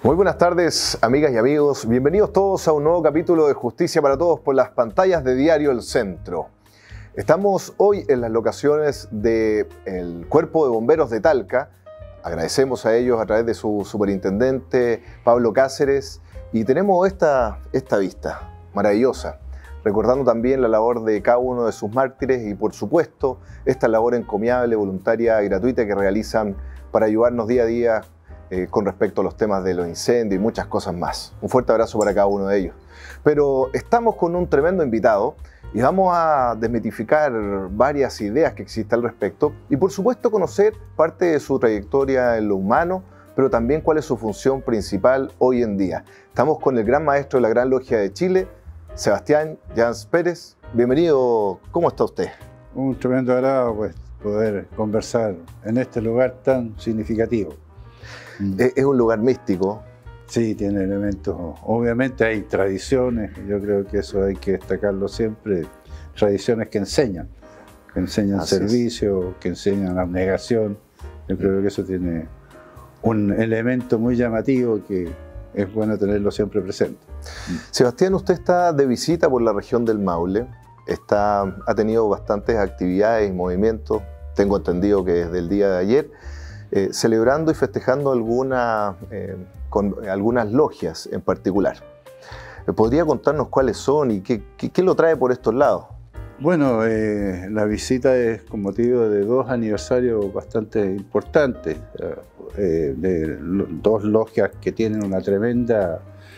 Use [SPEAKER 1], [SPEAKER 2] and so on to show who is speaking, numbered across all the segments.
[SPEAKER 1] Muy buenas tardes, amigas y amigos. Bienvenidos todos a un nuevo capítulo de Justicia para Todos por las pantallas de Diario El Centro. Estamos hoy en las locaciones del Cuerpo de Bomberos de Talca. Agradecemos a ellos a través de su superintendente, Pablo Cáceres, y tenemos esta vista maravillosa, recordando también la labor de cada uno de sus mártires y, por supuesto, esta labor encomiable, voluntaria y gratuita que realizan para ayudarnos día a día con respecto a los temas de los incendios y muchas cosas más. Un fuerte abrazo para cada uno de ellos. Pero estamos con un tremendo invitado y vamos a desmitificar varias ideas que existen al respecto y, por supuesto, conocer parte de su trayectoria en lo humano, pero también cuál es su función principal hoy en día. Estamos con el gran maestro de la Gran Logia de Chile, Sebastián Llans Pérez. Bienvenido, ¿cómo está usted?
[SPEAKER 2] Un tremendo agrado pues, poder conversar en este lugar tan significativo.
[SPEAKER 1] Es un lugar místico. Sí,
[SPEAKER 2] tiene elementos. Obviamente hay tradiciones, yo creo que eso hay que destacarlo siempre, tradiciones que enseñan servicio, que enseñan abnegación. Yo creo que eso tiene un elemento muy llamativo que es bueno tenerlo siempre presente.
[SPEAKER 1] Sebastián, usted está de visita por la región del Maule, ha tenido bastantes actividades y movimientos, tengo entendido que desde el día de ayer, celebrando y festejando con algunas logias en particular. ¿Podría contarnos cuáles son y qué lo trae por estos lados?
[SPEAKER 2] Bueno, la visita es con motivo de dos aniversarios bastante importantes, de dos logias que tienen una tremenda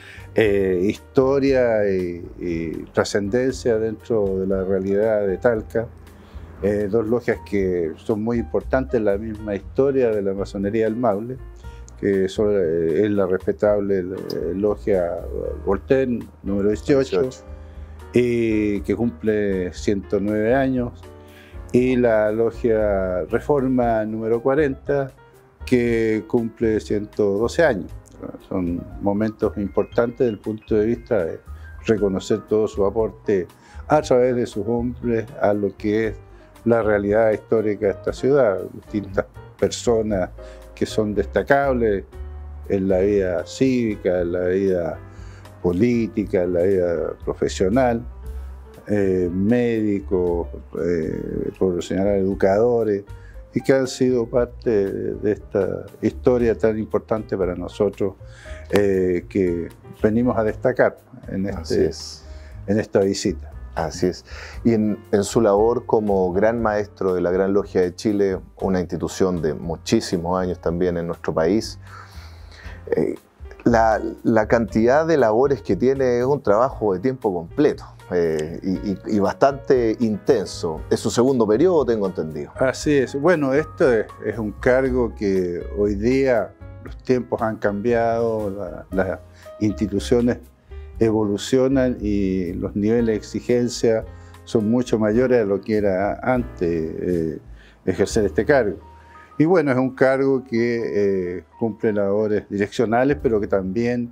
[SPEAKER 2] historia y trascendencia dentro de la realidad de Talca. Dos logias que son muy importantes en la misma historia de la masonería del Maule, que es la respetable logia Voltaire, número 18, y que cumple 109 años, y la logia Reforma número 40, que cumple 112 años. Son momentos importantes desde el punto de vista de reconocer todo su aporte a través de sus hombres a lo que es la realidad histórica de esta ciudad, distintas personas que son destacables en la vida cívica, en la vida política, en la vida profesional, médicos, por señalar educadores, y que han sido parte de esta historia tan importante para nosotros que venimos a destacar en esta visita.
[SPEAKER 1] Así es. Y en su labor como gran maestro de la Gran Logia de Chile, una institución de muchísimos años también en nuestro país, la cantidad de labores que tiene es un trabajo de tiempo completo y bastante intenso. Es su segundo periodo, tengo entendido.
[SPEAKER 2] Así es. Bueno, esto es un cargo que hoy día los tiempos han cambiado, las instituciones evolucionan y los niveles de exigencia son mucho mayores a lo que era antes ejercer este cargo. Y bueno, es un cargo que cumple labores direccionales, pero que también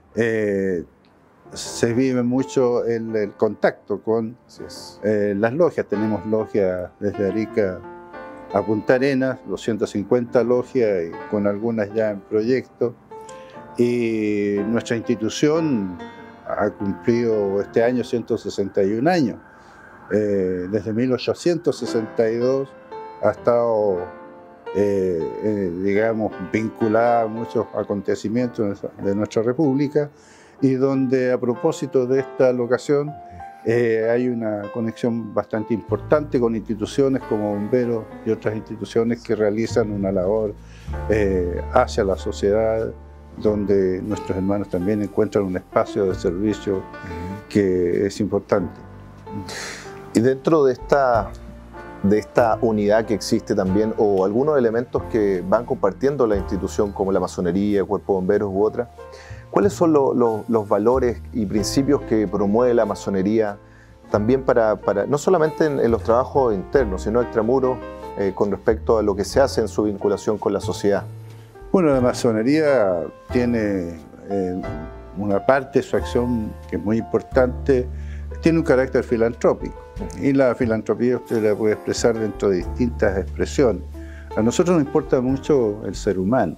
[SPEAKER 2] se vive mucho el contacto con las logias. Tenemos logias desde Arica a Punta Arenas, 250 logias, y con algunas ya en proyecto. Y nuestra institución ha cumplido este año 161 años. Desde 1862 ha estado, digamos, vinculada a muchos acontecimientos de nuestra República, y donde, a propósito de esta locación, hay una conexión bastante importante con instituciones como Bomberos y otras instituciones que realizan una labor hacia la sociedad, donde nuestros hermanos también encuentran un espacio de servicio que es importante.
[SPEAKER 1] Y dentro de esta unidad que existe también, o algunos elementos que van compartiendo la institución, como la masonería, el cuerpo de bomberos u otras, ¿cuáles son los valores y principios que promueve la masonería también no solamente en los trabajos internos, sino extramuros con respecto a lo que se hace en su vinculación con la sociedad?
[SPEAKER 2] Bueno, la masonería tiene una parte de su acción que es muy importante, tiene un carácter filantrópico. Y la filantropía usted la puede expresar dentro de distintas expresiones. A nosotros nos importa mucho el ser humano.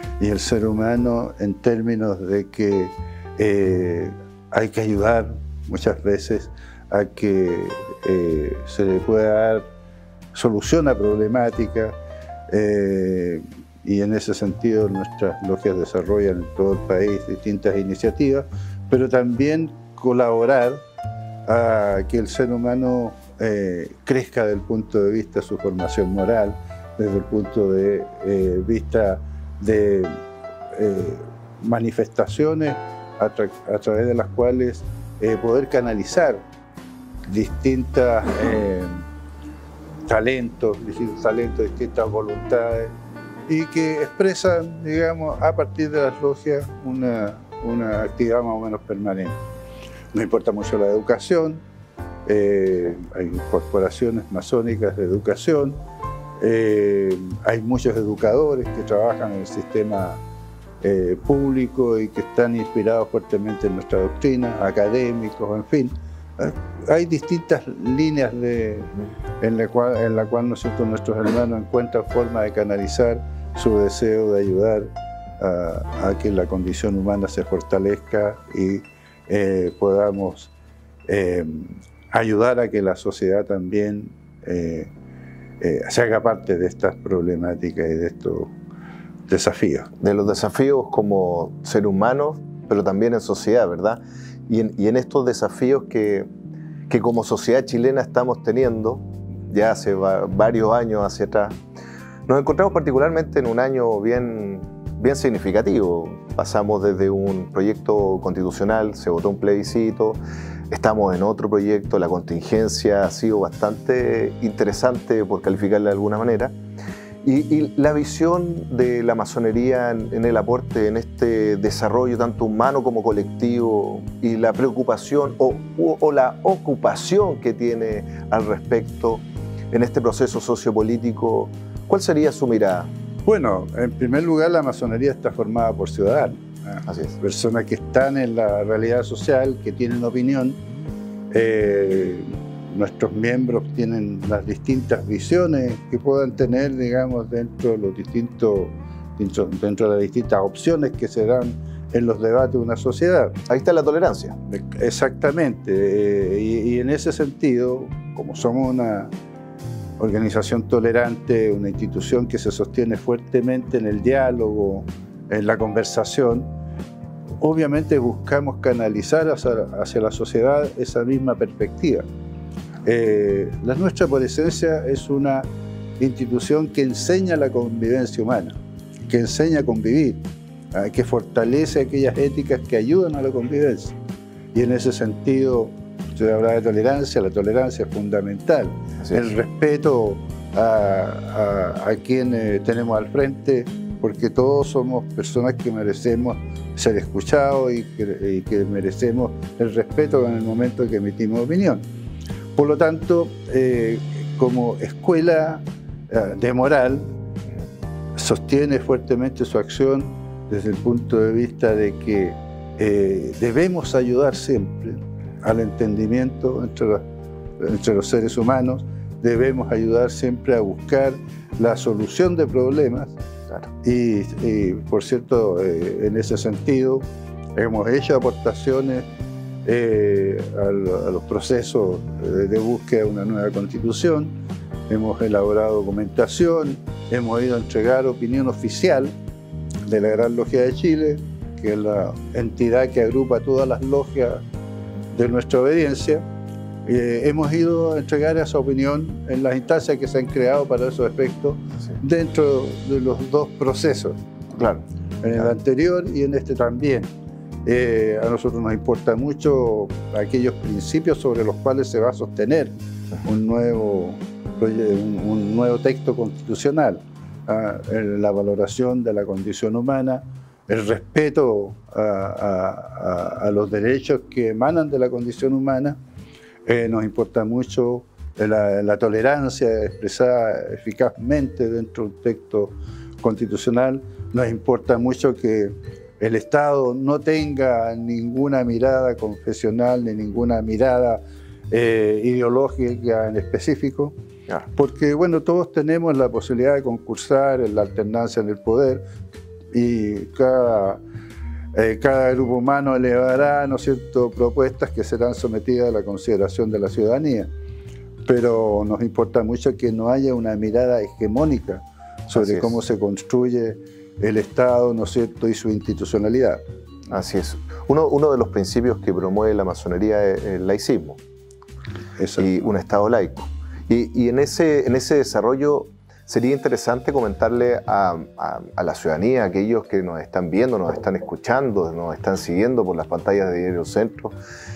[SPEAKER 2] y el ser humano en términos de que hay que ayudar muchas veces a que se le pueda dar solución a problemáticas, y en ese sentido nuestras logias desarrollan en todo el país distintas iniciativas, pero también colaborar a que el ser humano crezca desde el punto de vista de su formación moral, desde el punto de vista de manifestaciones a través de las cuales poder canalizar distintos talentos, distintas voluntades, y que expresan, digamos, a partir de las logias una actividad más o menos permanente. Nos importa mucho la educación, hay corporaciones masónicas de educación, hay muchos educadores que trabajan en el sistema público y que están inspirados fuertemente en nuestra doctrina, académicos, en fin. Hay distintas líneas en la cual nuestros hermanos encuentran forma de canalizar su deseo de ayudar a que la condición humana se fortalezca y podamos ayudar a que la sociedad también se haga parte de estas problemáticas y de estos desafíos.
[SPEAKER 1] De los desafíos como ser humanos, pero también en sociedad, ¿verdad? Y en estos desafíos que como sociedad chilena estamos teniendo, ya hace varios años hacia atrás, nos encontramos particularmente en un año bien significativo. Pasamos desde un proyecto constitucional, se votó un plebiscito, estamos en otro proyecto, la contingencia ha sido bastante interesante, por calificarla de alguna manera. Y la visión de la masonería en el aporte, en este desarrollo tanto humano como colectivo, y la preocupación o la ocupación que tiene al respecto en este proceso sociopolítico, ¿cuál sería su mirada?
[SPEAKER 2] Bueno, en primer lugar, la masonería está formada por ciudadanos,
[SPEAKER 1] Así es.
[SPEAKER 2] Personas que están en la realidad social, que tienen opinión. Nuestros miembros tienen las distintas visiones que puedan tener, digamos, dentro de las distintas opciones que se dan en los debates de una sociedad.
[SPEAKER 1] Ahí está la tolerancia.
[SPEAKER 2] Exactamente. Y en ese sentido, como somos una organización tolerante, una institución que se sostiene fuertemente en el diálogo, en la conversación, obviamente buscamos canalizar hacia la sociedad esa misma perspectiva. La nuestra, por esencia, es una institución que enseña la convivencia humana, que enseña a convivir, que fortalece aquellas éticas que ayudan a la convivencia. Y en ese sentido, usted habla de tolerancia, la tolerancia es fundamental. El respeto a quien tenemos al frente, porque todos somos personas que merecemos ser escuchados y que merecemos el respeto en el momento en que emitimos opinión. Por lo tanto, como escuela de moral, sostiene fuertemente su acción desde el punto de vista de que debemos ayudar siempre al entendimiento entre los seres humanos, debemos ayudar siempre a buscar la solución de problemas. Claro. Y por cierto, en ese sentido, hemos hecho aportaciones a los procesos de búsqueda de una nueva constitución, hemos elaborado documentación, hemos ido a entregar opinión oficial de la Gran Logia de Chile, que es la entidad que agrupa todas las logias de nuestra obediencia. Hemos ido a entregar esa opinión en las instancias que se han creado para esos efectos, sí, dentro de los dos procesos,
[SPEAKER 1] claro,
[SPEAKER 2] en el anterior y en este también. A nosotros nos importa mucho aquellos principios sobre los cuales se va a sostener un nuevo texto constitucional, la valoración de la condición humana, el respeto a los derechos que emanan de la condición humana. Nos importa mucho la tolerancia expresada eficazmente dentro de un texto constitucional. Nos importa mucho que el Estado no tenga ninguna mirada confesional ni ninguna mirada ideológica en específico, porque bueno, todos tenemos la posibilidad de concursar en la alternancia en el poder, y cada grupo humano elevará, ¿no es cierto?, propuestas que serán sometidas a la consideración de la ciudadanía. Pero nos importa mucho que no haya una mirada hegemónica sobre cómo se construye el Estado, ¿no es cierto?, y su institucionalidad.
[SPEAKER 1] Así es. Uno de los principios que promueve la masonería es el laicismo. Exacto. Y un Estado laico. Y en ese desarrollo sería interesante comentarle a la ciudadanía, a aquellos que nos están viendo, nos están escuchando, nos están siguiendo por las pantallas de Diario Centro,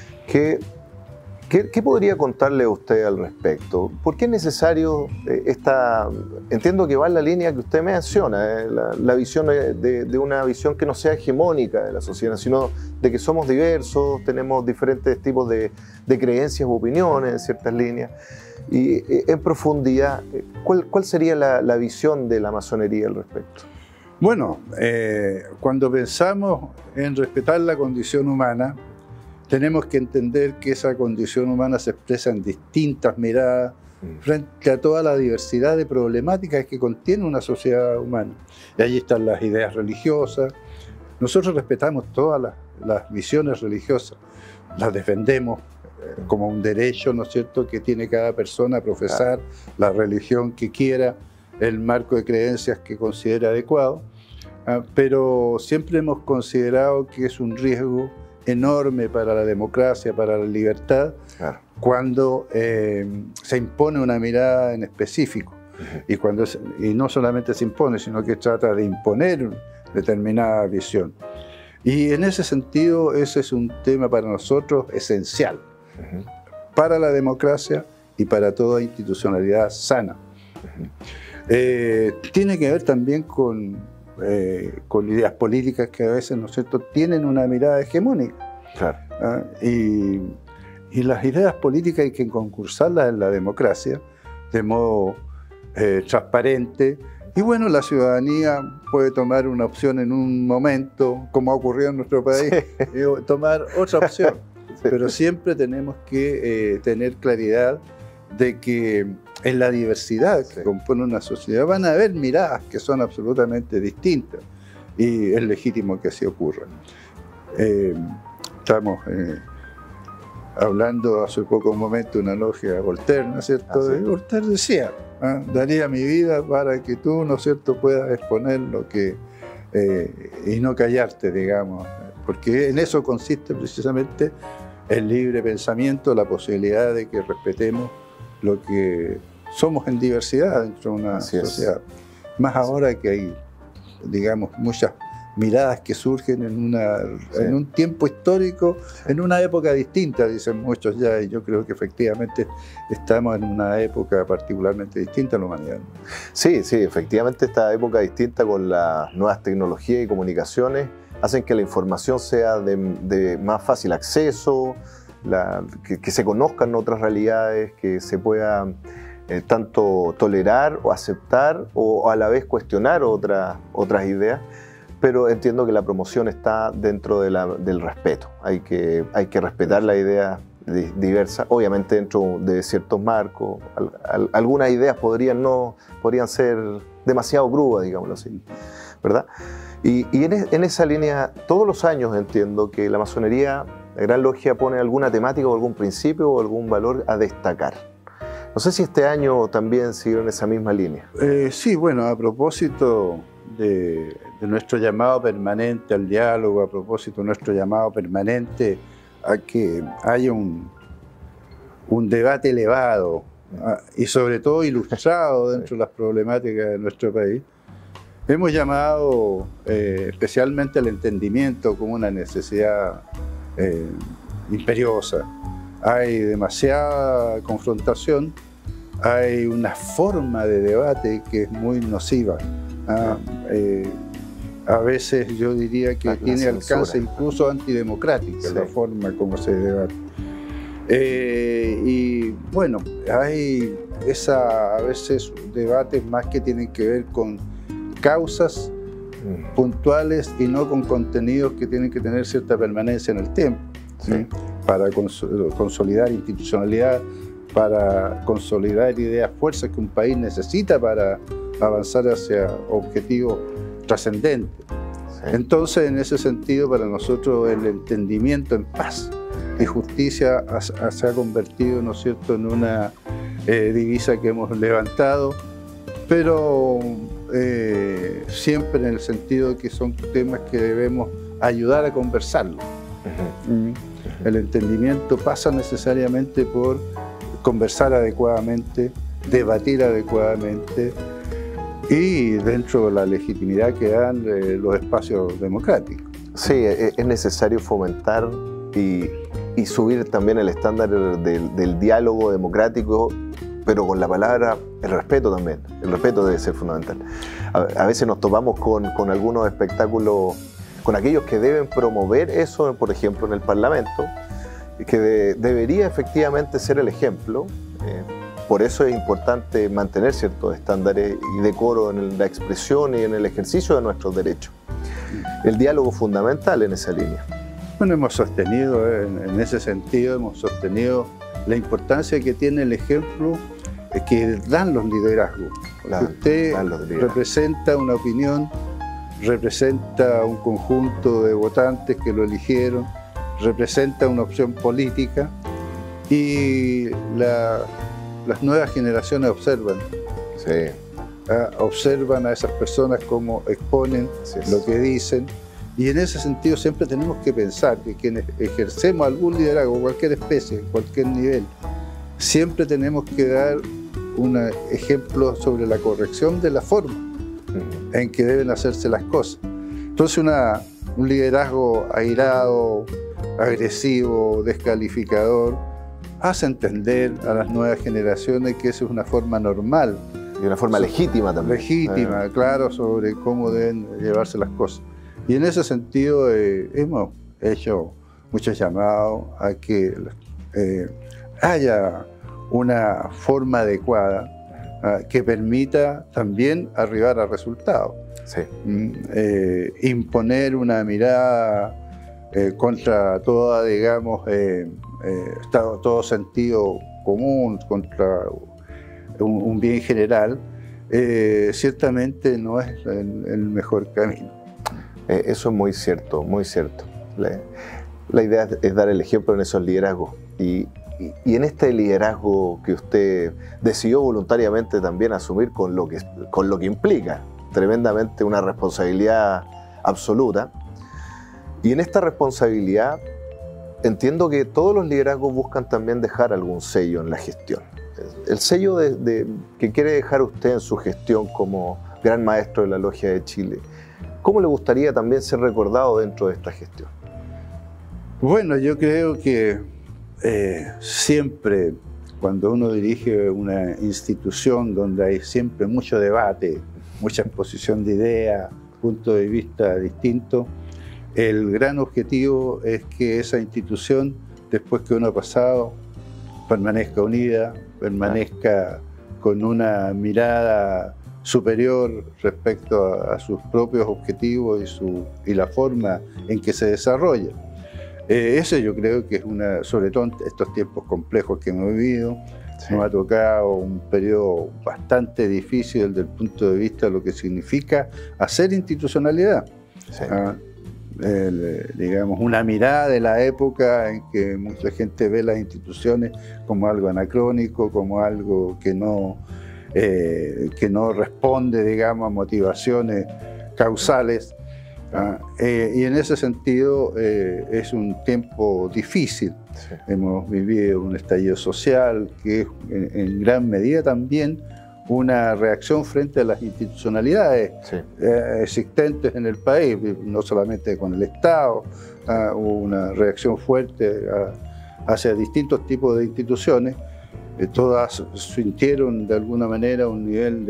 [SPEAKER 1] ¿qué podría contarle a usted al respecto? ¿Por qué es necesario entiendo que va en la línea que usted menciona, la visión de una visión que no sea hegemónica de la sociedad, sino de que somos diversos, tenemos diferentes tipos de creencias u opiniones en ciertas líneas? Y en profundidad, ¿cuál sería la visión de la masonería al respecto?
[SPEAKER 2] Bueno, cuando pensamos en respetar la condición humana, tenemos que entender que esa condición humana se expresa en distintas miradas frente a toda la diversidad de problemáticas que contiene una sociedad humana. Y allí están las ideas religiosas. Nosotros respetamos todas las visiones religiosas, las defendemos como un derecho, ¿no es cierto?, que tiene cada persona a profesar la religión que quiera, el marco de creencias que considera adecuado, pero siempre hemos considerado que es un riesgo enorme para la democracia, para la libertad, cuando se impone una mirada en específico. Y no solamente se impone, sino que trata de imponer determinada visión. Y en ese sentido, ese es un tema para nosotros esencial, para la democracia y para toda institucionalidad sana. Tiene que ver también con ideas políticas que a veces, ¿no es cierto?, tienen una mirada hegemónica. Y las ideas políticas hay que concursarlas en la democracia de modo transparente. Y bueno, la ciudadanía puede tomar una opción en un momento, como ha ocurrido en nuestro país, y tomar otra opción. Pero siempre tenemos que tener claridad de que en la diversidad que compone una sociedad van a haber miradas que son absolutamente distintas, y es legítimo que así ocurra. Estamos hablando hace poco un momento una logia a Voltaire, ¿no es cierto? Voltaire decía, daría mi vida para que tú, ¿no es cierto?, puedas exponer lo que y no callarte, digamos, porque en eso consiste precisamente el libre pensamiento, la posibilidad de que respetemos lo que somos en diversidad dentro de una sociedad. Más ahora que hay, digamos, muchas miradas que surgen en un tiempo histórico, en una época distinta, dicen muchos ya, y yo creo que efectivamente estamos en una época particularmente distinta en la humanidad.
[SPEAKER 1] Sí, efectivamente esta época distinta con las nuevas tecnologías y comunicaciones hacen que la información sea de más fácil acceso, que se conozcan otras realidades, que se pueda tanto tolerar o aceptar o a la vez cuestionar otras ideas, pero entiendo que la promoción está dentro del respeto. Hay que respetar la idea diversa, obviamente dentro de ciertos marcos. Algunas ideas podrían ser demasiado crudas, digámoslo así, ¿verdad? Y en esa línea, todos los años entiendo que la masonería, la Gran Logia, pone alguna temática o algún principio o algún valor a destacar. No sé si este año también siguieron esa misma línea.
[SPEAKER 2] Sí, bueno, a propósito de nuestro llamado permanente al diálogo, a propósito de nuestro llamado permanente a que haya un debate elevado y sobre todo ilustrado dentro de las problemáticas de nuestro país, hemos llamado especialmente al entendimiento como una necesidad imperiosa. Hay demasiada confrontación, hay una forma de debate que es muy nociva. A veces yo diría que tiene alcance incluso antidemocrática la forma como se debate. Y bueno, hay a veces debates más que tienen que ver con causas puntuales y no con contenidos que tienen que tener cierta permanencia en el tiempo, ¿sí? Para consolidar institucionalidad, para consolidar ideas, fuerzas que un país necesita para avanzar hacia objetivos trascendentes. Entonces, en ese sentido, para nosotros el entendimiento en paz y justicia se ha convertido, ¿no es cierto?, en una divisa que hemos levantado, pero siempre en el sentido de que son temas que debemos ayudar a conversarlo. El entendimiento pasa necesariamente por conversar adecuadamente, debatir adecuadamente y dentro de la legitimidad que dan los espacios democráticos.
[SPEAKER 1] Sí, es necesario fomentar y subir también el estándar del diálogo democrático, pero con la palabra, el respeto también. El respeto debe ser fundamental. A veces nos topamos con algunos espectáculos, con aquellos que deben promover eso, por ejemplo, en el Parlamento, que debería efectivamente ser el ejemplo. Por eso es importante mantener ciertos estándares y decoro en la expresión y en el ejercicio de nuestros derechos. El diálogo es fundamental en esa línea.
[SPEAKER 2] Bueno, hemos sostenido, en ese sentido, hemos sostenido la importancia que tiene el ejemplo que dan los liderazgos. Usted representa una opinión, representa un conjunto de votantes que lo eligieron, representa una opción política y las nuevas generaciones observan.
[SPEAKER 1] Sí.
[SPEAKER 2] Observan a esas personas cómo exponen lo que dicen, y en ese sentido siempre tenemos que pensar que quienes ejercemos algún liderazgo, cualquier especie, cualquier nivel, siempre tenemos que dar un ejemplo sobre la corrección de la forma en que deben hacerse las cosas. Entonces un liderazgo airado, agresivo, descalificador, hace entender a las nuevas generaciones que eso es una forma normal.
[SPEAKER 1] Y una forma legítima también.
[SPEAKER 2] Legítima, claro, sobre cómo deben llevarse las cosas. Y en ese sentido hemos hecho muchos llamados a que haya una forma adecuada que permita también arribar a resultados.
[SPEAKER 1] Sí.
[SPEAKER 2] Imponer una mirada contra toda, digamos, todo sentido común, contra un bien general, ciertamente no es el mejor camino.
[SPEAKER 1] Eso es muy cierto, muy cierto. La idea es dar el ejemplo en esos liderazgos. Y en este liderazgo que usted decidió voluntariamente también asumir con lo que implica tremendamente una responsabilidad absoluta. Y en esta responsabilidad entiendo que todos los liderazgos buscan también dejar algún sello en la gestión. El sello que quiere dejar usted en su gestión como gran maestro de la Logia de Chile, ¿cómo le gustaría también ser recordado dentro de esta gestión?
[SPEAKER 2] Bueno, yo creo que siempre cuando uno dirige una institución donde hay siempre mucho debate, mucha exposición de ideas, puntos de vista distintos, el gran objetivo es que esa institución, después que uno ha pasado, permanezca unida, permanezca con una mirada superior respecto a sus propios objetivos y la forma en que se desarrolla. Eso yo creo que es sobre todo en estos tiempos complejos que hemos vivido, nos ha tocado un periodo bastante difícil desde el punto de vista de lo que significa hacer institucionalidad. Digamos, una mirada de la época en que mucha gente ve las instituciones como algo anacrónico, como algo que no responde, digamos, a motivaciones causales. Y en ese sentido es un tiempo difícil. Hemos vivido un estallido social que es en gran medida también una reacción frente a las institucionalidades existentes en el país, no solamente con el Estado, hubo una reacción fuerte hacia distintos tipos de instituciones, todas sintieron de alguna manera un nivel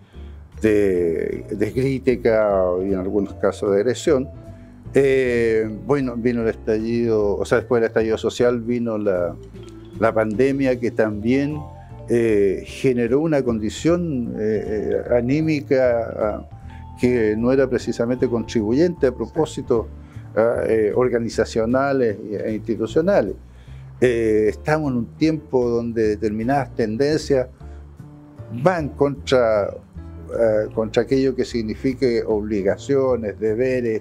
[SPEAKER 2] de crítica y en algunos casos de agresión. Bueno, vino el estallido, o sea, después del estallido social vino la pandemia que también generó una condición anímica que no era precisamente contribuyente a propósitos organizacionales e institucionales. Estamos en un tiempo donde determinadas tendencias van contra contra aquello que signifique obligaciones, deberes,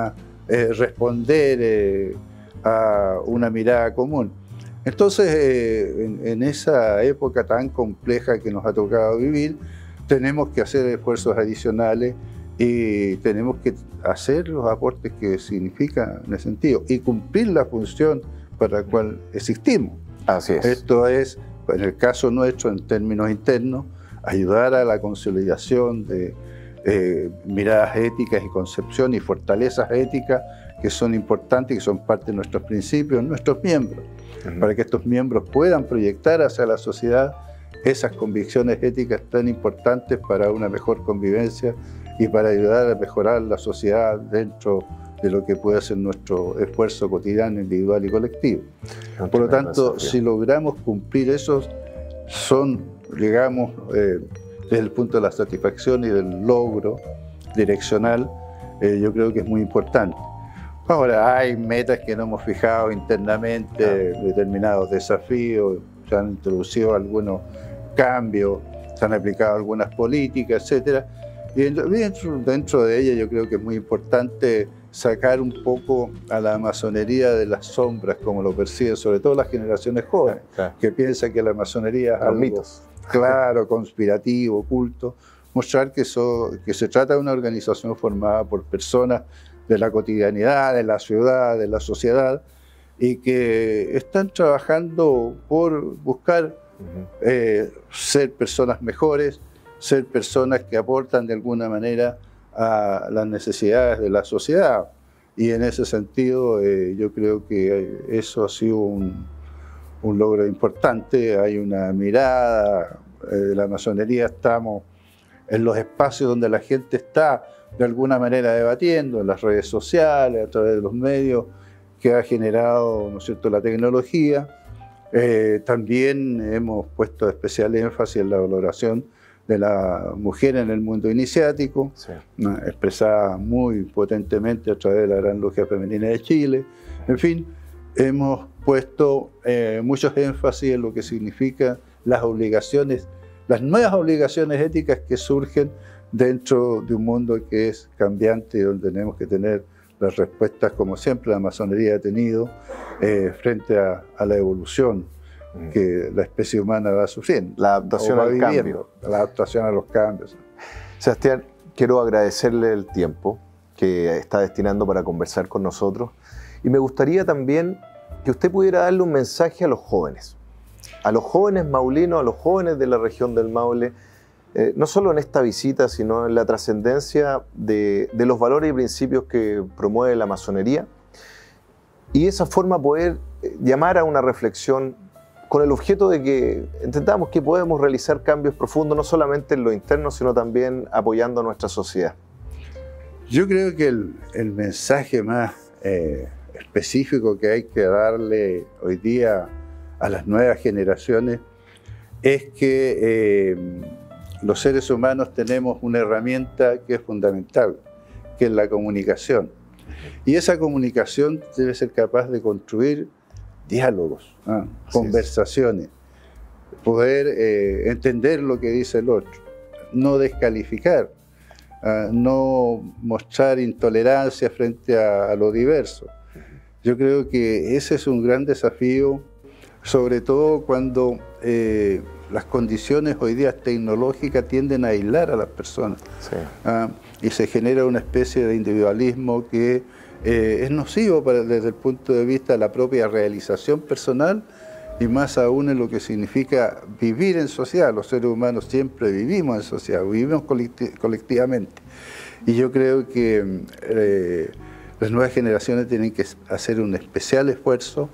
[SPEAKER 2] responder a una mirada común. Entonces, en esa época tan compleja que nos ha tocado vivir, tenemos que hacer esfuerzos adicionales y tenemos que hacer los aportes que significan en ese sentido y cumplir la función para la cual existimos.
[SPEAKER 1] Así es.
[SPEAKER 2] Esto es, en el caso nuestro, en términos internos, ayudar a la consolidación de miradas éticas y concepción y fortalezas éticas que son importantes y que son parte de nuestros principios, nuestros miembros, para que estos miembros puedan proyectar hacia la sociedad esas convicciones éticas tan importantes para una mejor convivencia y para ayudar a mejorar la sociedad dentro de lo que puede ser nuestro esfuerzo cotidiano, individual y colectivo. Por lo tanto, si logramos cumplir esos, son, digamos, desde el punto de la satisfacción y del logro direccional, yo creo que es muy importante. Ahora, hay metas que no hemos fijado internamente, determinados desafíos, se han introducido algunos cambios, se han aplicado algunas políticas, etc. Y dentro de ellas yo creo que es muy importante sacar un poco a la masonería de las sombras, como lo perciben sobre todo las generaciones jóvenes, que piensan que la masonería es algo
[SPEAKER 1] mitos.
[SPEAKER 2] Claro, conspirativo, oculto. Mostrar que se trata de una organización formada por personas de la cotidianidad, de la ciudad, de la sociedad, y que están trabajando por buscar ser personas mejores, ser personas que aportan de alguna manera a las necesidades de la sociedad. Y en ese sentido yo creo que eso ha sido un logro importante. Hay una mirada de la masonería, estamos en los espacios donde la gente está de alguna manera debatiendo, en las redes sociales, a través de los medios que ha generado, ¿no es cierto?, la tecnología. También hemos puesto especial énfasis en la valoración de la mujer en el mundo iniciático, expresada muy potentemente a través de la Gran Logia Femenina de Chile. En fin, hemos puesto muchos énfasis en lo que significan las obligaciones, las nuevas obligaciones éticas que surgen dentro de un mundo que es cambiante y donde tenemos que tener las respuestas, como siempre la masonería ha tenido, frente a la evolución que la especie humana va sufriendo.
[SPEAKER 1] La adaptación al cambio.
[SPEAKER 2] La adaptación a los cambios.
[SPEAKER 1] Sebastián, quiero agradecerle el tiempo que está destinando para conversar con nosotros y me gustaría también que usted pudiera darle un mensaje a los jóvenes maulinos, a los jóvenes de la región del Maule, no solo en esta visita, sino en la trascendencia de los valores y principios que promueve la masonería, y de esa forma poder llamar a una reflexión con el objeto de que entendamos que podemos realizar cambios profundos, no solamente en lo interno, sino también apoyando a nuestra sociedad.
[SPEAKER 2] Yo creo que el mensaje más específico que hay que darle hoy día a las nuevas generaciones es que los seres humanos tenemos una herramienta que es fundamental, que es la comunicación. Y esa comunicación debe ser capaz de construir diálogos, conversaciones, poder entender lo que dice el otro, no descalificar, no mostrar intolerancia frente a lo diverso. Yo creo que ese es un gran desafío, sobre todo cuando las condiciones hoy día tecnológicas tienden a aislar a las personas. Y se genera una especie de individualismo que es nocivo desde el punto de vista de la propia realización personal y más aún en lo que significa vivir en sociedad. Los seres humanos siempre vivimos en sociedad, vivimos colectivamente. Y yo creo que las nuevas generaciones tienen que hacer un especial esfuerzo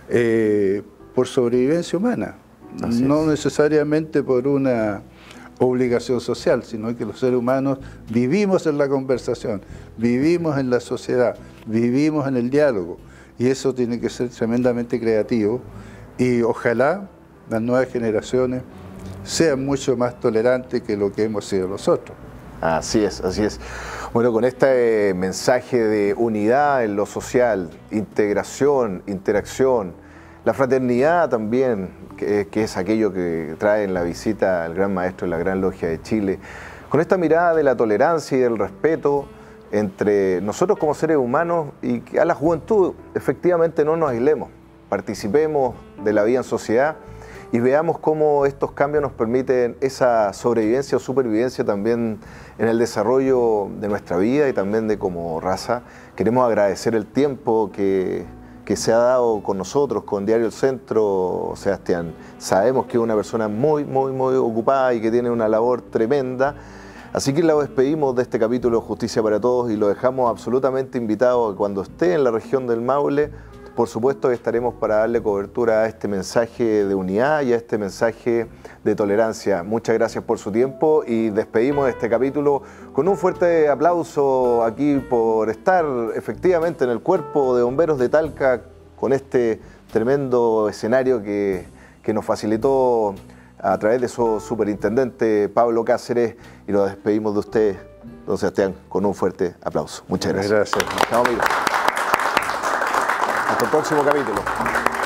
[SPEAKER 2] por sobrevivencia humana, no necesariamente por una obligación social, sino que los seres humanos vivimos en la conversación, vivimos en la sociedad, vivimos en el diálogo, y eso tiene que ser tremendamente creativo, y ojalá las nuevas generaciones sean mucho más tolerantes que lo que hemos sido nosotros.
[SPEAKER 1] Así es, así es. Bueno, con este mensaje de unidad en lo social, integración, interacción, la fraternidad también, que es aquello que trae en la visita al Gran Maestro de la Gran Logia de Chile. con esta mirada de la tolerancia y del respeto entre nosotros como seres humanos y que a la juventud efectivamente no nos aislemos, participemos de la vida en sociedad y veamos cómo estos cambios nos permiten esa sobrevivencia o supervivencia también en el desarrollo de nuestra vida y también de como raza. Queremos agradecer el tiempo que se ha dado con nosotros, con Diario El Centro, Sebastián. Sabemos que es una persona muy ocupada y que tiene una labor tremenda. Así que lo despedimos de este capítulo Justicia para Todos y lo dejamos absolutamente invitado a que cuando esté en la región del Maule, por supuesto que estaremos para darle cobertura a este mensaje de unidad y a este mensaje de tolerancia. Muchas gracias por su tiempo y despedimos este capítulo con un fuerte aplauso aquí por estar efectivamente en el Cuerpo de Bomberos de Talca con este tremendo escenario que nos facilitó a través de su superintendente Pablo Cáceres y lo despedimos de usted, don Sebastián, con un fuerte aplauso. Muchas gracias.
[SPEAKER 2] Gracias.
[SPEAKER 1] Chao, amigos. Hasta el próximo capítulo.